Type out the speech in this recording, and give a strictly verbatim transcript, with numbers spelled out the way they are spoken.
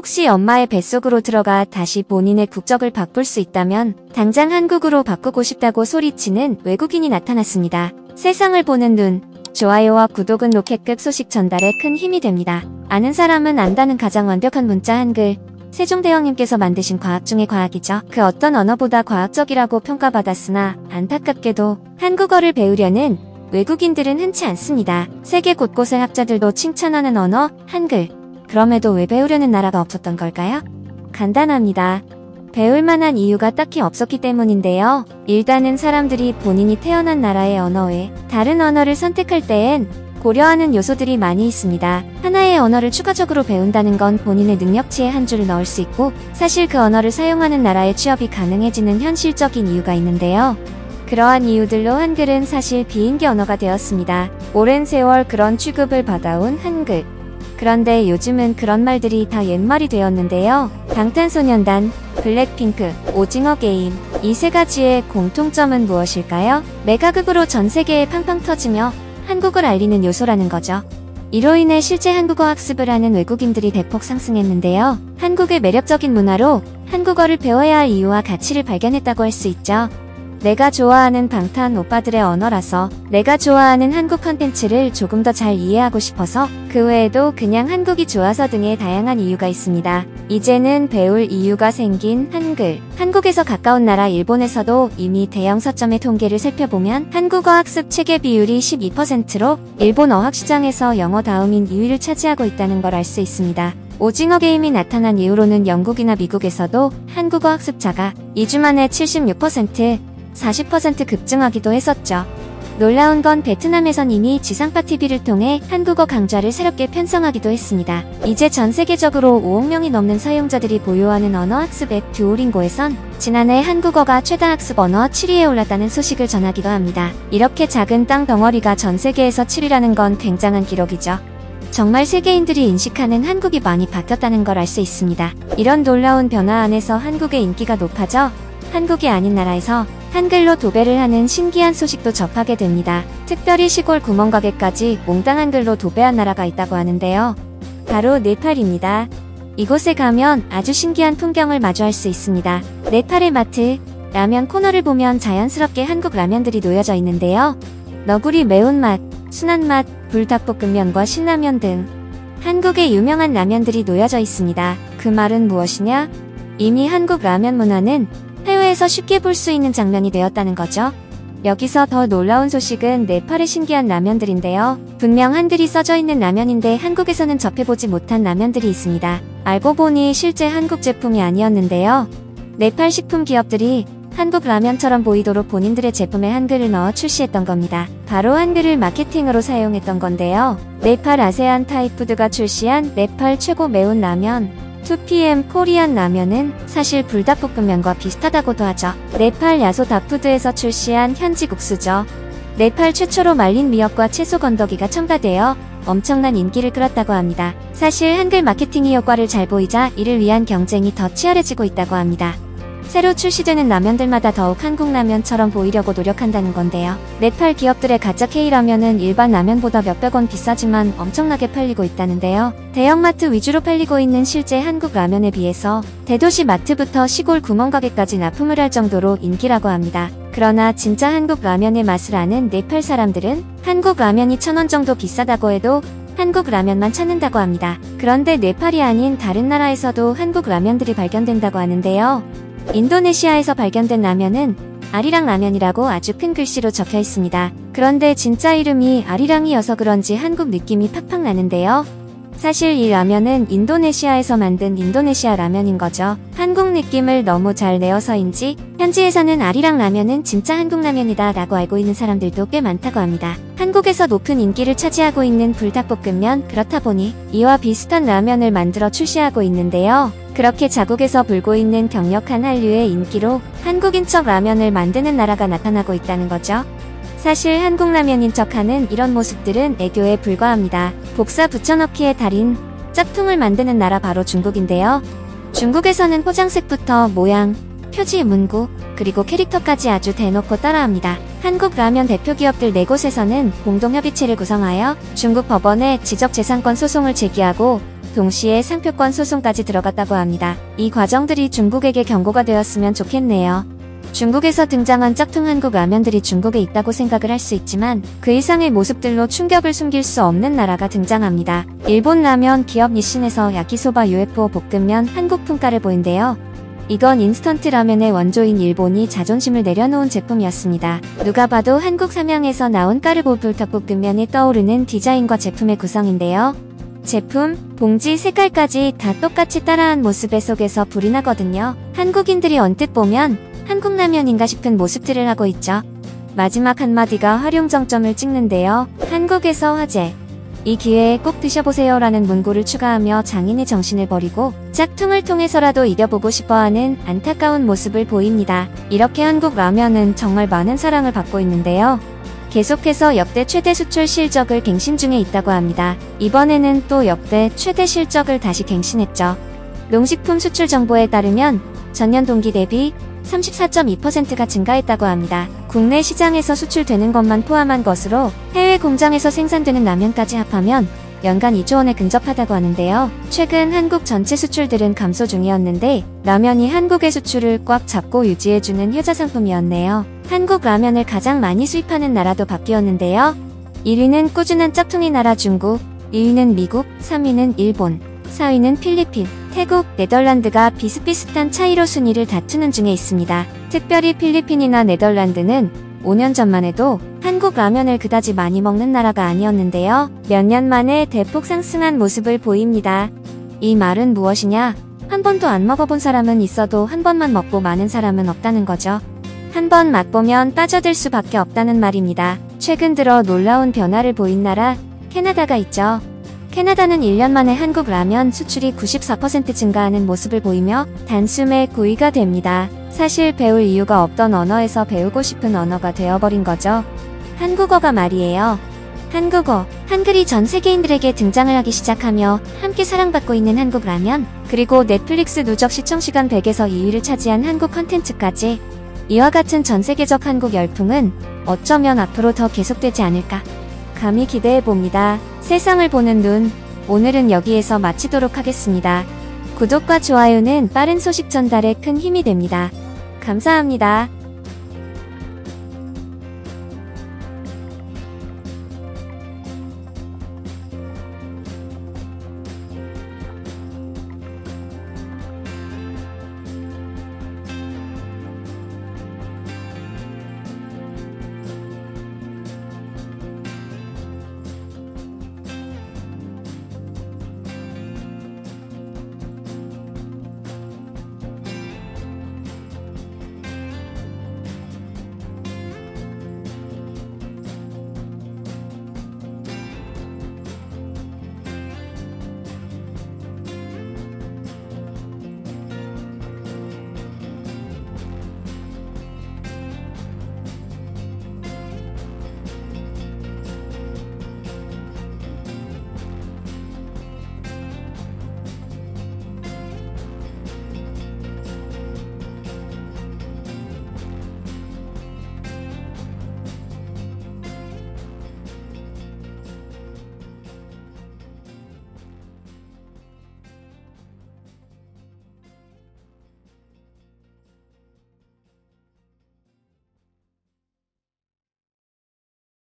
혹시 엄마의 뱃속으로 들어가 다시 본인의 국적을 바꿀 수 있다면 당장 한국으로 바꾸고 싶다고 소리치는 외국인이 나타났습니다. 세상을 보는 눈, 좋아요와 구독은 로켓급 소식 전달에 큰 힘이 됩니다. 아는 사람은 안다는 가장 완벽한 문자 한글. 세종대왕님께서 만드신 과학 중의 과학이죠. 그 어떤 언어보다 과학적이라고 평가받았으나 안타깝게도 한국어를 배우려는 외국인들은 흔치 않습니다. 세계 곳곳의 학자들도 칭찬하는 언어, 한글. 그럼에도 왜 배우려는 나라가 없었던 걸까요? 간단합니다. 배울 만한 이유가 딱히 없었기 때문인데요. 일단은 사람들이 본인이 태어난 나라의 언어 외 다른 언어를 선택할 때엔 고려하는 요소들이 많이 있습니다. 하나의 언어를 추가적으로 배운다는 건 본인의 능력치에 한 줄을 넣을 수 있고 사실 그 언어를 사용하는 나라에 취업이 가능해지는 현실적인 이유가 있는데요. 그러한 이유들로 한글은 사실 비인기 언어가 되었습니다. 오랜 세월 그런 취급을 받아온 한글. 그런데 요즘은 그런 말들이 다 옛말이 되었는데요. 방탄소년단, 블랙핑크, 오징어 게임 이 세 가지의 공통점은 무엇일까요? 메가극으로 전 세계에 팡팡 터지며 한국을 알리는 요소라는 거죠. 이로 인해 실제 한국어 학습을 하는 외국인들이 대폭 상승했는데요. 한국의 매력적인 문화로 한국어를 배워야 할 이유와 가치를 발견했다고 할 수 있죠. 내가 좋아하는 방탄 오빠들의 언어라서 내가 좋아하는 한국 컨텐츠를 조금 더 잘 이해하고 싶어서 그 외에도 그냥 한국이 좋아서 등의 다양한 이유가 있습니다. 이제는 배울 이유가 생긴 한글. 한국에서 가까운 나라 일본에서도 이미 대형 서점의 통계를 살펴보면 한국어 학습 체계 비율이 십이 퍼센트로 일본 어학시장에서 영어 다음인 이 위를 차지하고 있다는 걸 알 수 있습니다. 오징어 게임이 나타난 이후로는 영국이나 미국에서도 한국어 학습자가 이 주 만에 칠십육 퍼센트, 사십 퍼센트 급증하기도 했었죠. 놀라운 건 베트남에선 이미 지상파 티비를 통해 한국어 강좌를 새롭게 편성하기도 했습니다. 이제 전 세계적으로 오억 명이 넘는 사용자들이 보유하는 언어 학습 앱 듀오링고에선 지난해 한국어가 최다 학습 언어 칠 위에 올랐다는 소식을 전하기도 합니다. 이렇게 작은 땅 덩어리가 전 세계에서 칠 위라는 건 굉장한 기록이죠. 정말 세계인들이 인식하는 한국이 많이 바뀌었다는 걸 알 수 있습니다. 이런 놀라운 변화 안에서 한국의 인기가 높아져 한국이 아닌 나라에서 한글로 도배를 하는 신기한 소식도 접하게 됩니다. 특별히 시골 구멍가게까지 몽땅 한글로 도배한 나라가 있다고 하는데요. 바로 네팔입니다. 이곳에 가면 아주 신기한 풍경을 마주할 수 있습니다. 네팔의 마트, 라면 코너를 보면 자연스럽게 한국 라면들이 놓여져 있는데요. 너구리 매운맛, 순한맛, 불닭볶음면과 신라면 등 한국의 유명한 라면들이 놓여져 있습니다. 그 말은 무엇이냐? 이미 한국 라면 문화는 해외에서 쉽게 볼 수 있는 장면이 되었다는 거죠. 여기서 더 놀라운 소식은 네팔의 신기한 라면들인데요. 분명 한글이 써져 있는 라면인데 한국에서는 접해보지 못한 라면들이 있습니다. 알고 보니 실제 한국 제품이 아니었는데요. 네팔 식품 기업들이 한국 라면처럼 보이도록 본인들의 제품에 한글을 넣어 출시했던 겁니다. 바로 한글을 마케팅으로 사용했던 건데요. 네팔 아세안 타이푸드가 출시한 네팔 최고 매운 라면 투 피엠 코리안 라면은 사실 불닭볶음면과 비슷하다고도 하죠. 네팔 야소다푸드에서 출시한 현지 국수죠. 네팔 최초로 말린 미역과 채소 건더기가 첨가되어 엄청난 인기를 끌었다고 합니다. 사실 한글 마케팅이 효과를 잘 보이자 이를 위한 경쟁이 더 치열해지고 있다고 합니다. 새로 출시되는 라면들마다 더욱 한국 라면처럼 보이려고 노력한다는 건데요. 네팔 기업들의 가짜 K라면은 일반 라면보다 몇백 원 비싸지만 엄청나게 팔리고 있다는데요. 대형마트 위주로 팔리고 있는 실제 한국 라면에 비해서 대도시 마트부터 시골 구멍가게까지 납품을 할 정도로 인기라고 합니다. 그러나 진짜 한국 라면의 맛을 아는 네팔 사람들은 한국 라면이 천 원 정도 비싸다고 해도 한국 라면만 찾는다고 합니다. 그런데 네팔이 아닌 다른 나라에서도 한국 라면들이 발견된다고 하는데요. 인도네시아에서 발견된 라면은 아리랑 라면이라고 아주 큰 글씨로 적혀 있습니다. 그런데 진짜 이름이 아리랑이어서 그런지 한국 느낌이 팍팍 나는데요. 사실 이 라면은 인도네시아에서 만든 인도네시아 라면인 거죠. 한국 느낌을 너무 잘 내어서인지 현지에서는 아리랑 라면은 진짜 한국 라면이다 라고 알고 있는 사람들도 꽤 많다고 합니다. 한국에서 높은 인기를 차지하고 있는 불닭볶음면, 그렇다 보니 이와 비슷한 라면을 만들어 출시하고 있는데요. 그렇게 자국에서 불고 있는 강력한 한류의 인기로 한국인척 라면을 만드는 나라가 나타나고 있다는 거죠. 사실 한국 라면인 척하는 이런 모습들은 애교에 불과합니다. 복사 붙여넣기의 달인, 짝퉁을 만드는 나라 바로 중국인데요. 중국에서는 포장색부터 모양, 표지, 문구, 그리고 캐릭터까지 아주 대놓고 따라합니다. 한국 라면 대표 기업들 네 곳에서는 공동협의체를 구성하여 중국 법원에 지적재산권 소송을 제기하고 동시에 상표권 소송까지 들어갔다고 합니다. 이 과정들이 중국에게 경고가 되었으면 좋겠네요. 중국에서 등장한 짝퉁 한국 라면들이 중국에 있다고 생각을 할 수 있지만 그 이상의 모습들로 충격을 숨길 수 없는 나라가 등장합니다. 일본 라면 기업 니신에서 야키소바 유에프오 볶음면 한국 품가를 보인대요. 이건 인스턴트 라면의 원조인 일본이 자존심을 내려놓은 제품이었습니다. 누가 봐도 한국 삼양에서 나온 까르보 불닭볶음면이 떠오르는 디자인과 제품의 구성인데요. 제품, 봉지 색깔까지 다 똑같이 따라한 모습의 속에서 불이 나거든요. 한국인들이 언뜻 보면 한국 라면인가 싶은 모습들을 하고 있죠. 마지막 한마디가 활용 정점을 찍는데요. 한국에서 화제. 이 기회에 꼭 드셔보세요 라는 문구를 추가하며 장인의 정신을 버리고 짝퉁을 통해서라도 이겨보고 싶어하는 안타까운 모습을 보입니다. 이렇게 한국 라면은 정말 많은 사랑을 받고 있는데요. 계속해서 역대 최대 수출 실적을 갱신 중에 있다고 합니다. 이번에는 또 역대 최대 실적을 다시 갱신했죠. 농식품 수출 정보에 따르면 전년 동기 대비 삼십사 점 이 퍼센트가 증가했다고 합니다. 국내 시장에서 수출되는 것만 포함한 것으로 해외 공장에서 생산되는 라면까지 합하면 연간 이조 원에 근접하다고 하는데요. 최근 한국 전체 수출들은 감소 중이었는데 라면이 한국의 수출을 꽉 잡고 유지해주는 효자 상품이었네요. 한국 라면을 가장 많이 수입하는 나라도 바뀌었는데요. 일 위는 꾸준한 짝퉁이 나라 중국, 이 위는 미국, 삼 위는 일본, 사 위는 필리핀, 태국, 네덜란드가 비슷비슷한 차이로 순위를 다투는 중에 있습니다. 특별히 필리핀이나 네덜란드는 오 년 전만 해도 한국 라면을 그다지 많이 먹는 나라가 아니었는데요. 몇 년 만에 대폭 상승한 모습을 보입니다. 이 말은 무엇이냐? 한 번도 안 먹어본 사람은 있어도 한 번만 먹고 많은 사람은 없다는 거죠. 한 번 맛보면 빠져들 수밖에 없다는 말입니다. 최근 들어 놀라운 변화를 보인 나라, 캐나다가 있죠. 캐나다는 일 년 만에 한국 라면 수출이 구십사 퍼센트 증가하는 모습을 보이며 단숨에 구 위가 됩니다. 사실 배울 이유가 없던 언어에서 배우고 싶은 언어가 되어버린 거죠. 한국어가 말이에요. 한국어, 한글이 전 세계인들에게 등장을 하기 시작하며 함께 사랑받고 있는 한국 라면, 그리고 넷플릭스 누적 시청시간 백에서 이 위를 차지한 한국 컨텐츠까지 이와 같은 전 세계적 한국 열풍은 어쩌면 앞으로 더 계속되지 않을까 감히 기대해봅니다. 세상을 보는 눈, 오늘은 여기에서 마치도록 하겠습니다. 구독과 좋아요는 빠른 소식 전달에 큰 힘이 됩니다. 감사합니다.